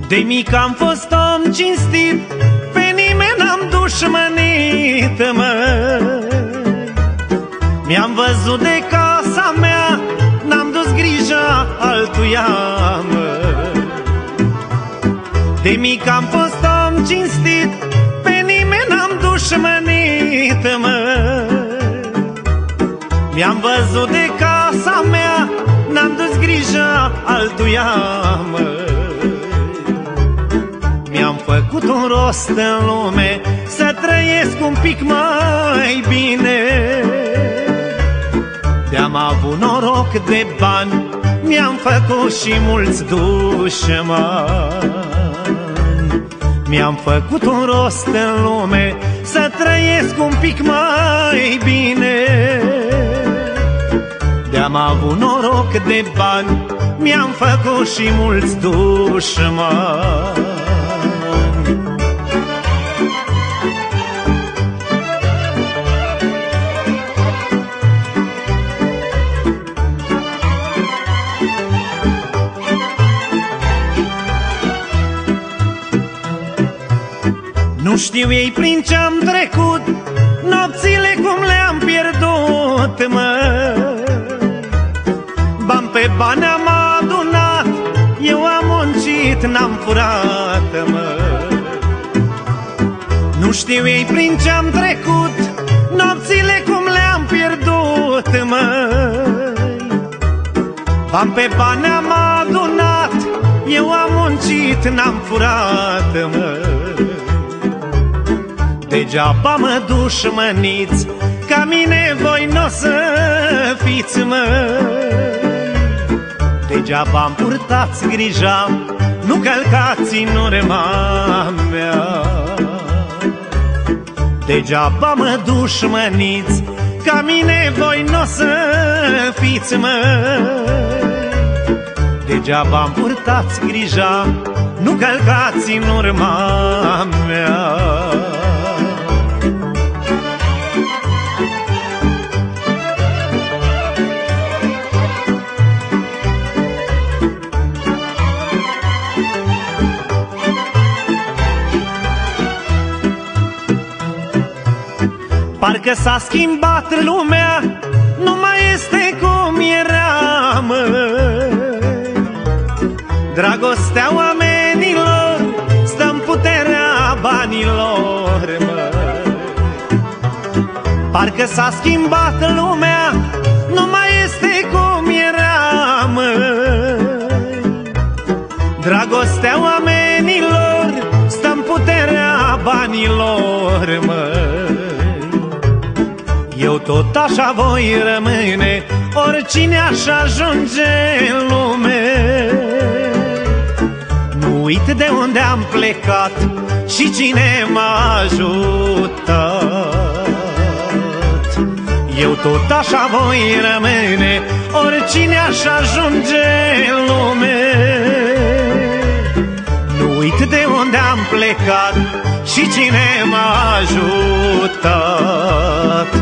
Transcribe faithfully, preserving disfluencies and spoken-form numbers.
De mic am fost om cinstit, pe nimeni n-am dușmănit, mă. Mi-am văzut de casa mea, n-am dus grija altuia, mă. De mic am fost om cinstit, pe nimeni n-am dușmănit, mă. Mi-am văzut de casa mea, n-am dus grija altuia, mă. Mi-am făcut un rost în lume, să trăiesc un pic mai bine. De-am avut noroc de bani, mi-am făcut și mulți dușmani. Mi-am făcut un rost în lume, să trăiesc un pic mai bine. De-am avut noroc de bani, mi-am făcut și mulți dușmani. Nu știu ei prin ce-am trecut, nopțile cum le-am pierdut, mă. Bani pe bani am adunat, eu am muncit, n-am furat, mă. Nu știu ei prin ce-am trecut, nopțile cum le-am pierdut, mă. Bani pe bani am adunat, eu am muncit, n-am furat, mă. Degeaba mă dușmăniți, ca mine voi n-o să fiți, mă. Degeaba-mi purtați grija, nu călcați în urma mea. Degeaba mă dușmăniți, ca mine voi n-o să fiți, mă. Degeaba-mi purtați grija, nu călcați în urma mea. Parcă s-a schimbat lumea, nu mai este cum era, mă. Dragostea oamenilor stă-n puterea banilor, mă. Parcă s-a schimbat lumea, nu mai este cum era, mă. Dragostea oamenilor stă-n puterea banilor, mă. Eu tot așa voi rămâne, oricine aș ajunge în lume. Nu uit de unde am plecat și cine m-a ajutat. Eu tot așa voi rămâne, oricine aș ajunge în lume. Nu uit de unde am plecat și cine m-a ajutat.